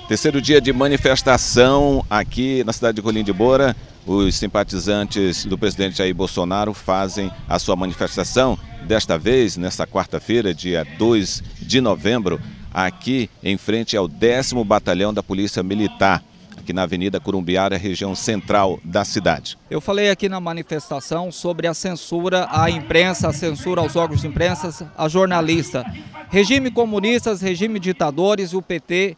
Terceiro dia de manifestação aqui na cidade de Rolim de Moura. Os simpatizantes do presidente Jair Bolsonaro fazem a sua manifestação, desta vez, nesta quarta-feira, dia 2 de novembro, aqui em frente ao 10º Batalhão da Polícia Militar, aqui na Avenida Curumbiara, região central da cidade. Eu falei aqui na manifestação sobre a censura à imprensa, a censura aos órgãos de imprensa, a jornalista. Regime comunistas, regime ditadores, o PT,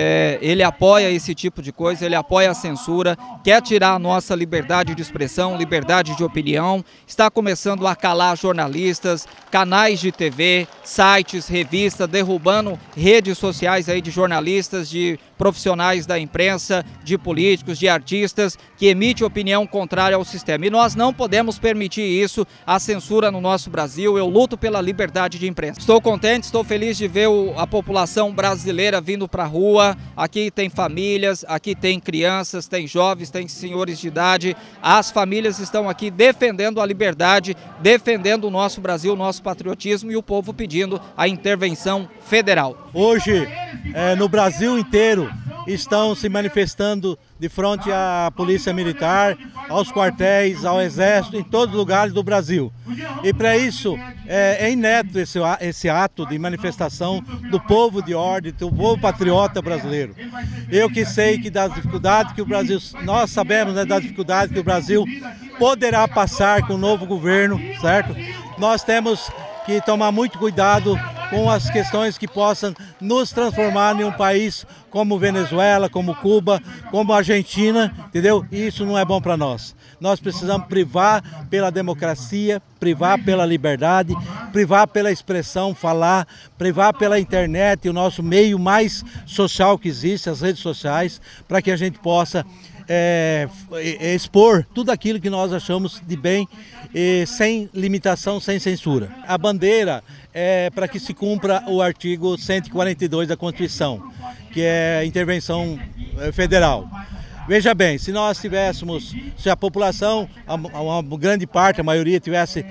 ele apoia esse tipo de coisa, ele apoia a censura, quer tirar a nossa liberdade de expressão, liberdade de opinião, está começando a calar jornalistas, canais de TV, sites, revistas, derrubando redes sociais aí de jornalistas, de profissionais da imprensa, de políticos, de artistas que emitem opinião contrária ao sistema. E nós não podemos permitir isso, a censura no nosso Brasil. Eu luto pela liberdade de imprensa. Estou contente, estou feliz de ver a população brasileira vindo para a rua. Aqui tem famílias, aqui tem crianças, tem jovens, tem senhores de idade. As famílias estão aqui defendendo a liberdade, defendendo o nosso Brasil, o nosso patriotismo, e o povo pedindo a intervenção federal. Hoje, no Brasil inteiro, estão se manifestando de frente à Polícia Militar, aos quartéis, ao Exército, em todos os lugares do Brasil. E para isso é inédito esse ato de manifestação do povo de ordem, do povo patriota brasileiro. Eu que sei que das dificuldades que o Brasil, nós sabemos, né, das dificuldades que o Brasil poderá passar com o novo governo, certo? Nós temos que tomar muito cuidado com as questões que possam nos transformar em um país como Venezuela, como Cuba, como Argentina, entendeu? E isso não é bom para nós. Nós precisamos privar pela democracia, privar pela liberdade, privar pela expressão, falar, privar pela internet, o nosso meio mais social que existe, as redes sociais, para que a gente possa expor tudo aquilo que nós achamos de bem, sem limitação, sem censura. A bandeira é para que se cumpra o artigo 142 da Constituição, que é a intervenção federal. Veja bem, se nós tivéssemos, se a população, uma grande parte, a maioria tivesse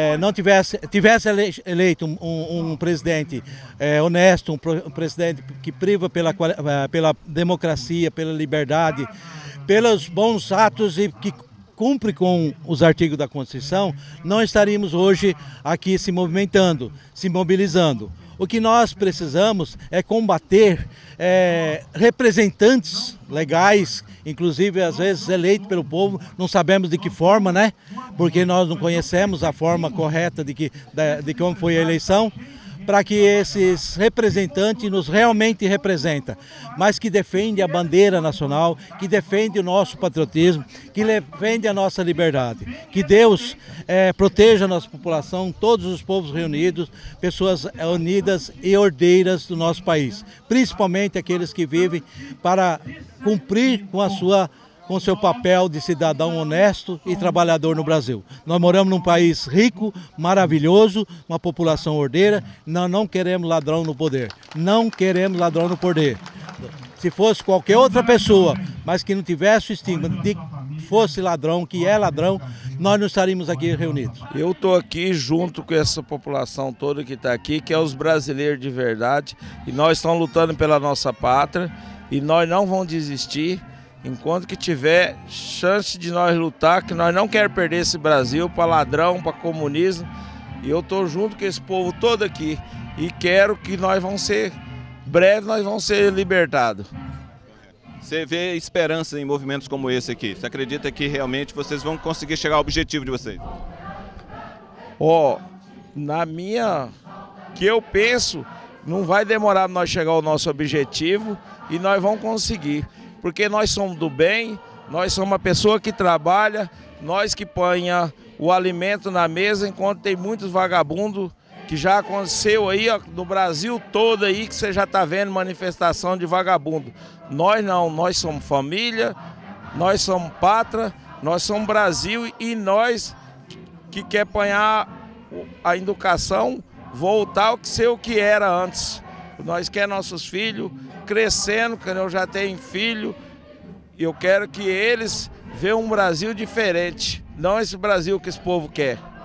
eleito um presidente honesto, um presidente que priva pela democracia, pela liberdade, pelos bons atos e que cumpre com os artigos da Constituição, não estaríamos hoje aqui se movimentando, se mobilizando. O que nós precisamos é combater representantes legais, inclusive às vezes eleitos pelo povo, não sabemos de que forma, né? Porque nós não conhecemos a forma correta de como foi a eleição, para que esses representantes nos realmente representem, mas que defendem a bandeira nacional, que defendem o nosso patriotismo, que defendem a nossa liberdade. Que Deus proteja a nossa população, todos os povos reunidos, pessoas unidas e ordeiras do nosso país, principalmente aqueles que vivem para cumprir com o seu papel de cidadão honesto e trabalhador no Brasil. Nós moramos num país rico, maravilhoso, uma população ordeira, nós não queremos ladrão no poder, não queremos ladrão no poder. Se fosse qualquer outra pessoa, mas que não tivesse o estigma de que fosse ladrão, que é ladrão, nós não estaríamos aqui reunidos. Eu estou aqui junto com essa população toda que está aqui, que é os brasileiros de verdade, e nós estamos lutando pela nossa pátria, e nós não vamos desistir. Enquanto que tiver chance de nós lutar, que nós não queremos perder esse Brasil para ladrão, para comunismo. E eu estou junto com esse povo todo aqui e quero que nós vamos ser, breve nós vamos ser libertados. Você vê esperança em movimentos como esse aqui? Você acredita que realmente vocês vão conseguir chegar ao objetivo de vocês? Que eu penso, não vai demorar para nós chegar ao nosso objetivo e nós vamos conseguir. Porque nós somos do bem, nós somos uma pessoa que trabalha, nós que põe o alimento na mesa, enquanto tem muitos vagabundos, que já aconteceu aí no Brasil todo aí, que você já está vendo manifestação de vagabundo. Nós não, nós somos família, nós somos pátria, nós somos Brasil e nós que quer apanhar a educação, voltar ao que ser o que era antes. Nós queremos nossos filhos crescendo, que eu já tenho filho, e eu quero que eles vejam um Brasil diferente, não esse Brasil que esse povo quer.